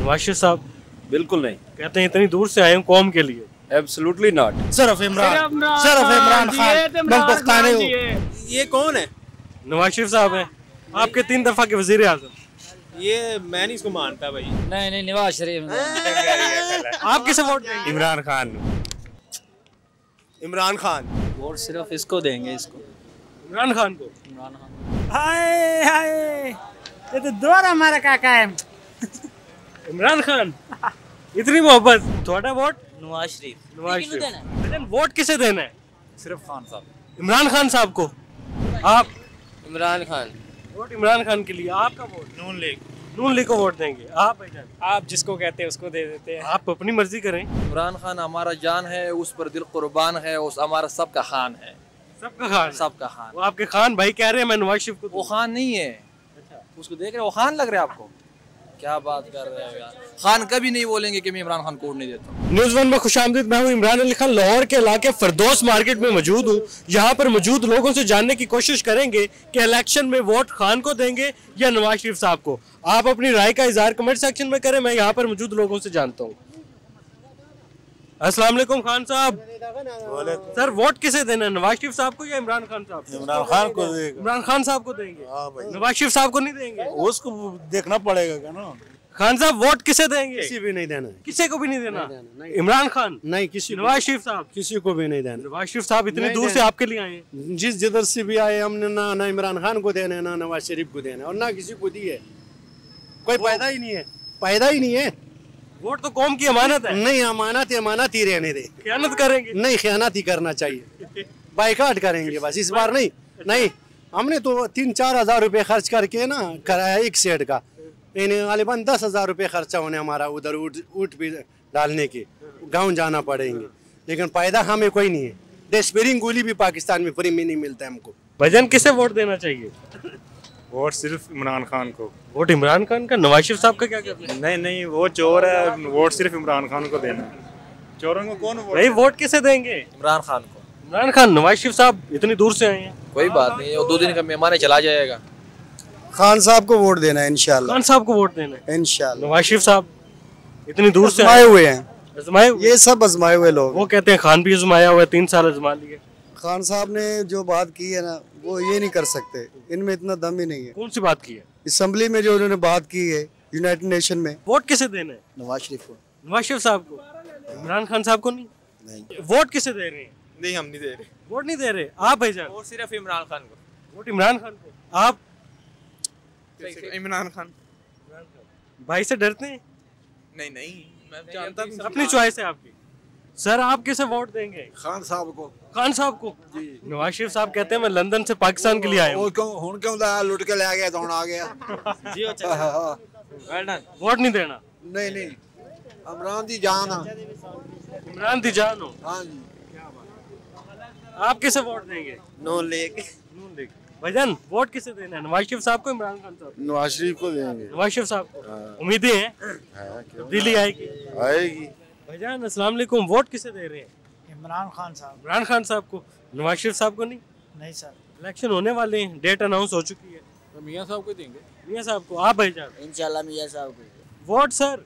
नवाज शरीफ साहब बिल्कुल नहीं। कहते हैं इतनी दूर से आए हूँ कौम के लिए। Absolutely not. सिर्फ इमरान खान। मैं पुख्ताने हूँ। ये कौन है? नवाज शरीफ साहब हैं, आपके 3 दफा के वजीर आजम। ये मैं नहीं इसको मानता भाई। नहीं नवाज शरीफ। आप किसे वोट देंगे? इमरान खान। इमरान खान। वोट सिर्फ इसको देंगे, इसको इमरान खान को। इमरान खान। हाय हाय, ये तो दोबारा हमारा काका है। इमरान खान, इतनी मोहब्बत। थोड़ा वोट नवाज शरीफ। नवाज शरीफ। लेकिन वोट किसे देना है? सिर्फ खान साहब। इमरान खान साहब को। आप? इमरान खान। वोट इमरान खान के लिए। आपका vote? Noon league. Noon league को वोट देंगे। आप भाईजान? आप जिसको कहते हैं उसको दे देते हैं। आप अपनी मर्जी करें। इमरान खान हमारा जान है, उस पर दिल कुर्बान है, उस हमारा सबका खान है। सबका खान? सबका खान। वो आपके खान भाई कह रहे हैं मैं नवाज शरीफ को। वो खान नहीं है। अच्छा, उसको देख रहे हो, वो खान लग रहा है आपको? क्या बात कर रहे हो यार। खान कभी नहीं बोलेंगे कि मैं इमरान खान को वोट नहीं देता। न्यूज़ 1 में खुशामदीद। मैं हूँ इमरान अली खान, लाहौर के इलाके फरदौस मार्केट में मौजूद हूँ। यहाँ पर मौजूद लोगों से जानने की कोशिश करेंगे कि इलेक्शन में वोट खान को देंगे या नवाज शरीफ साहब को। आप अपनी राय का इजहार कमेंट सेक्शन में करें, मैं यहाँ पर मौजूद लोगों से जानता हूँ। अस्सलाम वालेकुम खान साहब। सर वोट किसे देना है, नवाज शरीफ साहब को या इमरान खान साहब को? इमरान खान को देगा। इमरान खान साहब को देंगे। हाँ भाई। नवाज शरीफ साहब को नहीं देंगे? उसको देखना पड़ेगा क्या ना। खान साहब वोट किसे देंगे? किसी भी नहीं देना। किसी को भी नहीं देना। इमरान खान नहीं, किसी नवाज शरीफ साहब किसी को भी नहीं देना। नवाज शरीफ साहब इतनी दूर से आपके लिए आए हैं। जिधर से भी आए हमने ना इमरान खान को देना है, ना नवाज शरीफ को देना है, और ना किसी को दिए। कोई फायदा ही नहीं है, फायदा ही नहीं है। वोट तो कौम की अमानत है। नहीं, अमानत ही रहने दे। खयानत करेंगे? नहीं, खयानत ही करना चाहिए। बाइकाट करेंगे बस इस बार। नहीं हमने तो 3-4 हज़ार रुपए खर्च करके ना कराया एक सेट का। गालिबन 10,000 रुपये खर्चा होने हमारा उधर ऊँट भी डालने के, गांव जाना पड़ेंगे। लेकिन फायदा हमें कोई नहीं है। डेस्पेरिंग गोली भी पाकिस्तान में फ्री में नहीं मिलता है हमको। भजन किसे वोट देना चाहिए? वोट सिर्फ इमरान खान को। वोट इमरान खान का? नवाज शरीफ साहब का क्या करना है? नहीं वो चोर है, वोट सिर्फ इमरान खान को देना है। चोरों को कौन वोट? भाई वोट किसे देंगे? इमरान खान को। इमरान खान। नवाज शरीफ साहब इतनी दूर से आए हैं। कोई बात नहीं, वो 2 दिन का मेहमान है, चला जाएगा। खान साहब को वोट देना है इंशाल्लाह। खान साहब को वोट देना है इंशाल्लाह। नवाज शरीफ साहब इतनी दूर से आजमाए हुए हैं। आजमाए हुए? ये सब आजमाए हुए लोग। वो कहते हैं खान भी आजमाया हुआ है, 3 साल आजमा लिए। खान साहब ने जो बात की है ना, वो ये नहीं कर सकते। इनमें इतना दम ही नहीं है। कौन सी बात की है? असेंबली में जो उन्होंने बात की है यूनाइटेड नेशन में। वोट किसे देना है? नवाज शरीफ को। नवाज शरीफ साहब को। इमरान खान साहब को नहीं। वोट किसे दे रहे हैं? नहीं, हम नहीं दे रहे। वोट नहीं दे रहे आप भाईजान? वोट सिर्फ इमरान खान को। वोट इमरान खान को। आप? इमरान खान। भाई से डरते हैं? नहीं मैं जानता हूँ। अपनी चॉइस है आपकी। सर आप किसे वोट देंगे? खान साहब को। खान साहब को। नवाज शरीफ साहब कहते हैं मैं लंदन से पाकिस्तान के लिए आया हूँ। क्यों लुट के ले गया तो आ गया। जी अच्छा। वोट नहीं देना? नहीं इमरान दी जान। इमरान दी जान हो। हाँ जी। आप किसे वोट देंगे? नून लीग। नून लीग। भाईजान वोट किसे देना है, नवाज शरीफ साहब को इमरान खान साहब? नवाज शरीफ को देंगे। नवाज शरीफ साहब को। उम्मीदें हैं तब्दीली आएगी? भाईजान अस्सलाम वालेकुम। वोट किसे दे रहे हैं? इमरान खान साहब। इमरान खान साहब को। नवाज शरीफ साहब को नहीं? नहीं सर। इलेक्शन होने वाले हैं, डेट अनाउंस हो चुकी है। तो मियाँ साहब को देंगे। मियाँ साहब को। आप भाईजान? इंशाल्लाह मियाँ साहब को। Vote sir?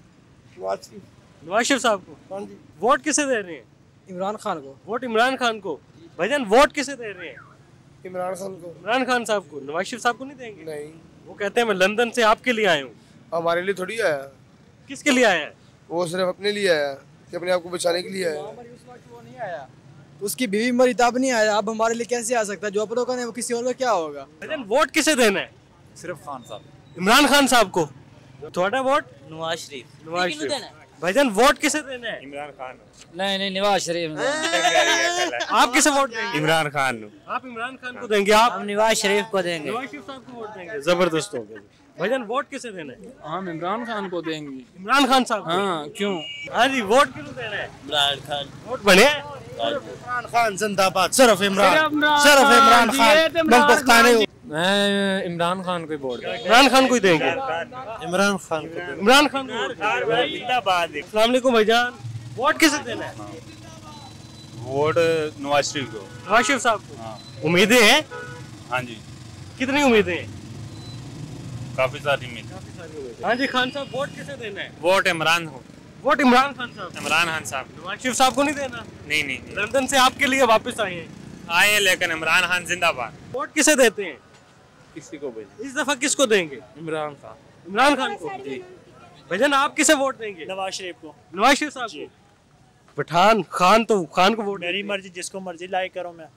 नवाज शरीफ साहब को। वोट किसे दे रहे हैं? इमरान खान को। वोट इमरान खान को। भाईजान वोट किसे दे रहे हैं? इमरान खान को। इमरान खान साहब को। नवाज शरीफ साहब को नहीं देंगे? नहीं, वो कहते हैं मैं लंदन से आपके लिए आया हूँ। हमारे लिए थोड़ी आया। किसके लिए आया है? वो सिर्फ अपने लिए आया, कि अपने आप को बचाने के लिए आया। वो नहीं आया, उसकी बीवी मरी तब नहीं आया। अब हमारे लिए कैसे आ सकता है? जो अपनों का नहीं वो किसी और का क्या होगा? भाईजान वोट किसे देना है? सिर्फ खान साहब। इमरान खान साहब को। थोड़ा वोट? नवाज शरीफ। नवाज शरीफ। भाईजान वोट किसे देना है? इमरान खान। नहीं नवाज शरीफ। आप किसे वोट देंगे? इमरान खान। आप इमरान खान को देंगे? आप? हम नवाज शरीफ को देंगे। नवाज शरीफ साहब को वोट देंगे। जबरदस्त हो गया। भाईजान वोट किसे देना है? हम इमरान खान को देंगे। इमरान खान साहब को। हाँ क्यों? हाँ जी वोट किसे देना है? इमरान खान। वोट बने? इमरान खान जिंदाबाद। सिर्फ इमरान खान। मैं पुख्ताने हूँ। मैं इमरान खान को वोट। इमरान खान को ही देंगे। इमरान खान को। इमरान खान को। अस्सलाम वालेकुम भाईजान। वोट किसे देना है? वोट नवाज शरीफ को। नवाज शरीफ साहब को। उम्मीदें हैं? हाँ जी। कितनी उम्मीदें हैं? काफी सारी उम्मीद। सारी उम्मीदें। हाँ जी खान साहब, वोट किसे देना है? वोट इमरान हो। वोट इमरान खान साहब। इमरान खान साहब। नवाज शरीफ साहब को नहीं देना? नहीं नहीं नहीं। लंदन से आपके लिए वापस आए हैं। आए हैं लेकिन इमरान खान जिंदाबाद। वोट किसे देते हैं? किसी को भी इस दफा किसको देंगे? इमरान खान। इमरान खान को। जी भजन, आप किसे वोट देंगे? नवाज शरीफ को। नवाज शरीफ साहब को। पठान खान तो खान को वोट मेरी मर्जी, जिसको मर्जी लाइक करो मैं।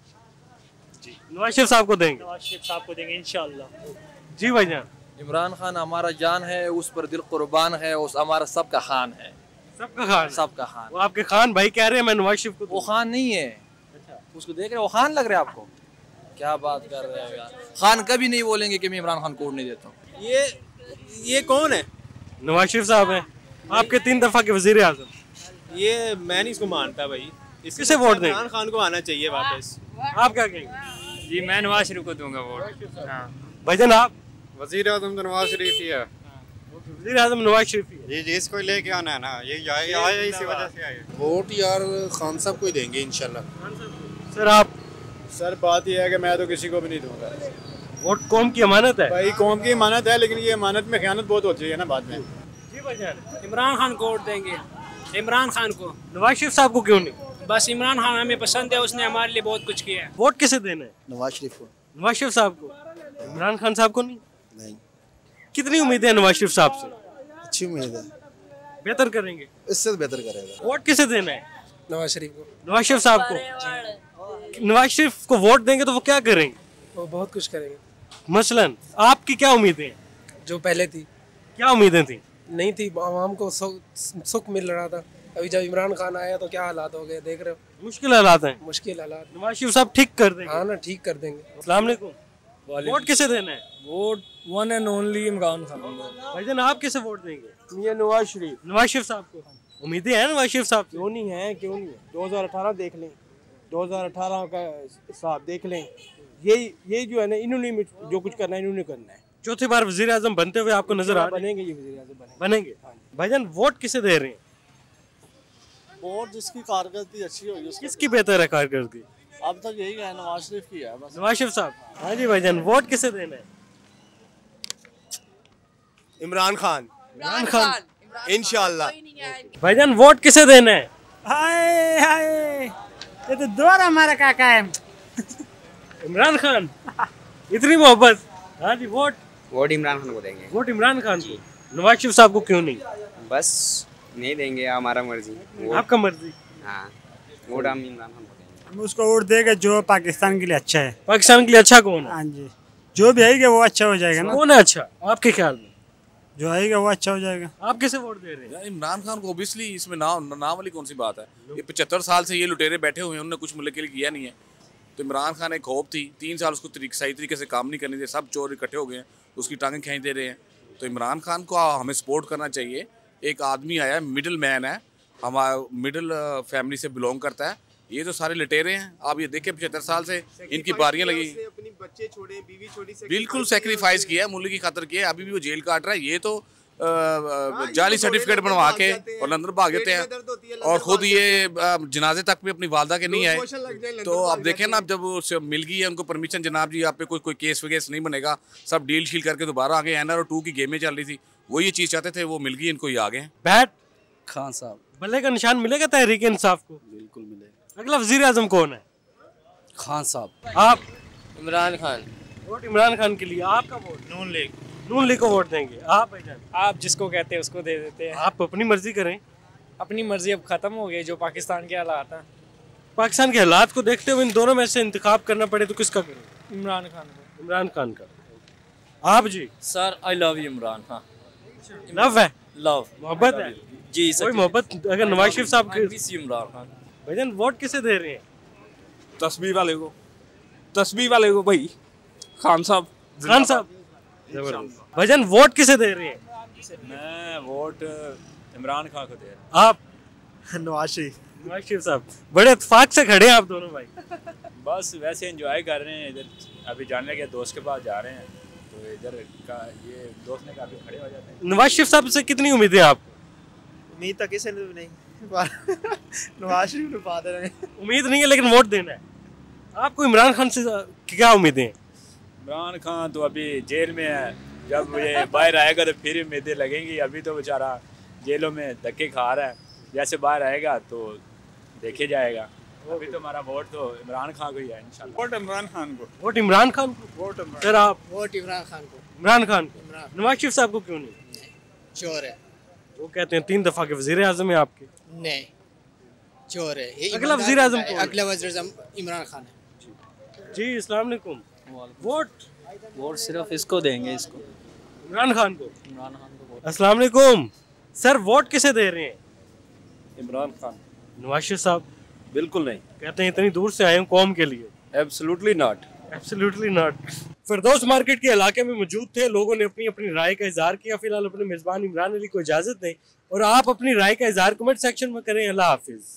जी नवाज शरीफ साहब को देंगे। नवाज शरीफ साहब को देंगे इंशाल्लाह। जी भाईजान। इमरान खान हमारा जान है, उस पर दिल कुर्बान है, उस हमारा सबका खान है। सबका खान? सबका खान। वो आपके खान भाई कह रहे हैं मैं नवाज शरीफ को। वो खान नहीं है। अच्छा, उसको देख रहे हो, वो खान लग रहा है आपको? क्या बात कर रहे हो यार। खान कभी नहीं बोलेंगे कि मैं इमरान खान को वोट नहीं देता हूँ। ये कौन है? नवाज शरीफ साहब हैं, आपके 3 दफा के वजीर आजम। ये मैं नहीं इसको मानता भाई। किसे वोट देंगे? इमरान खान को आना चाहिए वापस। आप क्या कहेंगे? जी मैं नवाज शरीफ को दूंगा वोट। हाँ। भाईजान आप? वजीर आजम तो नवाज शरीफ ही है। वजीर आजम नवाज शरीफ ही है। जी जी इसको लेके आना है ना, ये आए इसी वजह से आए। वोट यार खान साहब को ही देंगे इंशाल्लाह। सर आप? सर बात यह है कि मैं तो किसी को भी नहीं दूंगा। वोट कौम की अमानत है भाई कौम की अमानत है, लेकिन ये अमानत में खयानत बहुत होती है ना बाद में। जी भाईजान। इमरान खान को वोट देंगे। इमरान खान को। नवाज शरीफ साहब को क्यों नहीं? बस इमरान खान हमें पसंद है, उसने हमारे लिए बहुत कुछ किया है। वोट किसे देना है? नवाज शरीफ को। नवाज शरीफ साहब को। इमरान खान साहब को नहीं? नहीं। कितनी उम्मीदें हैं नवाज शरीफ साहब से? अच्छी उम्मीद है, बेहतर करेंगे। इससे बेहतर करेगा। वोट किसे देना है? नवाज शरीफ को। नवाज शरीफ साहब को। नवाज शरीफ को वोट देंगे तो वो क्या करेंगे? वो बहुत कुछ करेंगे। मसलन आपकी क्या उम्मीदें हैं? जो पहले थी। क्या उम्मीदें थी? नहीं थी, आवाम को सुख मिल रहा था। अभी जब इमरान खान आया तो क्या हालात हो गए, देख रहे हो। मुश्किल हालात हैं। मुश्किल हालात। नवाज शरीफ साहब ठीक कर देंगे। हाँ ना, ठीक कर देंगे। अस्सलाम वालेकुम। वोट किसे देना है? Vote one and only Imran Khan. भाईजान आप किसे वोट देंगे? ये नवाज शरीफ। नवाज शरीफ साहब को। उम्मीदें हैं नवाज शरीफ साहब से? क्यों नहीं है, क्यों नहीं है। 2018 देख लें, 2018 का हिसाब देख लें। ये जो है ना, इन्होंने जो कुछ करना है इन्होंने करना है। चौथी बार वजीर आजम बनते हुए आपको नजर आ बनेंगे ये वज़ीर आज़म बनेंगे। भाईजान वोट किसे दे रहे हैं? वोट जिसकी कारकर्दगी अच्छी होगी उसको। किसकी बेहतर है कारकर्दगी? अब तक यही है, नवाज शरीफ की है बस। नवाज शरीफ साहब। हाँ जी भाईजान, वोट किसे देना है? इमरान खान। इमरान खान इंशाल्लाह। भाईजान वोट किसे देना है? हाय हाय, ये तो दोबारा हमारा काका है। इमरान खान। इतनी मोहब्बत। हाँ जी वोट इमरान खान को देंगे। वोट इमरान खान को। नवाज शरीफ साहब को क्यों नहीं? बस नहीं देंगे, हमारा मर्जी। आपका मर्जी। हाँ, वोट हम इमरान खान को देंगे। हम उसको वोट देगा जो पाकिस्तान के लिए अच्छा है। पाकिस्तान के लिए अच्छा कौन है? हाँ जी, जो भी आएगा वो अच्छा हो जाएगा ना। कौन है अच्छा आपके ख्याल में? जो आएगा वो अच्छा हो जाएगा। आप किसे वोट दे रहे हैं? इमरान खान को ओबियसली, इसमें नाम वाली कौन सी बात है। ये 75 साल से ये लुटेरे बैठे हुए हैं, उन्होंने कुछ मुल्क के लिए किया नहीं है। तो इमरान खान एक होप थी, 3 साल उसको सही तरीके से काम नहीं करने दिए, सब चोर इकट्ठे हो गए हैं, उसकी टांगें खींच दे रहे हैं। तो इमरान खान को हमें सपोर्ट करना चाहिए। एक आदमी आया, मिडिल मैन है, हमारा मिडिल फैमिली से बिलोंग करता है। ये तो सारे लुटेरे हैं। आप ये देखें 75 साल से इनकी बारियां लगी, अपनी बच्चे छोड़े, बीवी छोड़ी, बिल्कुल सेक्रीफाइस किया, मुल्क की खातर किया। अभी भी वो जेल काट रहा है। ये तो जाली सर्टिफिकेट बनवा के और लंदन भाग जाते हैं, और खुद ये जनाजे तक भी अपनी वालदा के नहीं आए। तो अब देखें ना, अब जब उससे मिल गई है उनको परमिशन, जनाब जी आप पे कोई केस वगैस नहीं बनेगा, सब डील शील करके दोबारा आ गए। NRO 2 की गेमें चल रही थी, वो ये चीज़ चाहते थे, वो मिल गई इनको, ये आ गए। बैट खान साहब। बल्ले का निशान मिलेगा तहरीक इंसाफ को? बिल्कुल मिलेगा। अगला वजीर आजम कौन है? खान साहब। आप? इमरान खान। वोट इमरान खान के लिए। आपका vote? Noon league. Noon league को वोट देंगे। आप भाईजान? आप जिसको कहते हैं उसको दे देते हैं। आप अपनी मर्जी करें। अपनी मर्जी अब खत्म हो गई, जो पाकिस्तान के हालात हैं। पाकिस्तान के हालात को देखते हुए इन दोनों में से इंतखाब करना पड़े तो किसका करें? इमरान खान को। इमरान खान का। आप जी? Sir I love you Imran Khan. Love है? लव मोहब्बत है जी सर। मोहब्बत अगर नवाज शरीफ साहब के इमरान खान। भाईजान वोट किसे दे रहे हैं? तस्बीह वाले को। तस्बीह वाले को भाई, खान साहब। खान साहब। भाईजान वोट किसे दे रहे हैं? मैं वोट इमरान खान को दे रहा आप? नवाज शरीफ। नवाज शरीफ साहब। बड़े इत्तेफाक से खड़े हैं आप दोनों भाई। हूँ। बस वैसे एंजॉय कर रहे हैं इधर, अभी जाने लगे दोस्त के पास जा रहे हैं, तो इधर का ये दोस्त ने कहा खड़े हो जाते हैं। नवाज शरीफ साहब से कितनी उम्मीदें आप? उम्मीद तो किसी ने नहीं। नवाज शरीफ ने पा दे रहे हैं। उम्मीद नहीं है लेकिन वोट देना है। आपको इमरान खान से क्या उम्मीदें हैं? इमरान खान तो अभी जेल में है, जब ये बाहर आएगा तो फिर उम्मीदें लगेंगी। अभी तो बेचारा जेलों में धक्के खा रहा है, जैसे बाहर आएगा तो देखे जाएगा। अभी तो हमारा वोट तो इमरान खान को ही है इंशाल्लाह। वोट इमरान खान को। वोट इमरान खान को? वोट इमरान। सर आप? वोट इमरान खान को। इमरान खान को। नवाज शरीफ साहब को क्यों नहीं? चोर है। वो कहते हैं 3 दफा के वजीर आजम है आपके। नहीं, चोर है। ये अगला वजीर आजम कौन है? अगला वजीर आजम इमरान खान है। जी अस्सलाम वालेकुम। वोट सिर्फ इसको देंगे, इसको इमरान खान को। इमरान खान को वोट। अस्सलाम वालेकुम सर, वोट किसे दे रहे हैं? इमरान खान। नवाज शरीफ साहब? बिल्कुल नहीं। कहते हैं इतनी दूर से आए हैं कौम के लिए। Absolutely not. Absolutely not. Firdous market के इलाके में मौजूद थे, लोगों ने अपनी अपनी राय का इजहार किया। फिलहाल अपने मेजबान इमरान अली को इजाजत दें और आप अपनी राय का इजहार कमेंट सेक्शन में करें। अल्लाह हाफिज।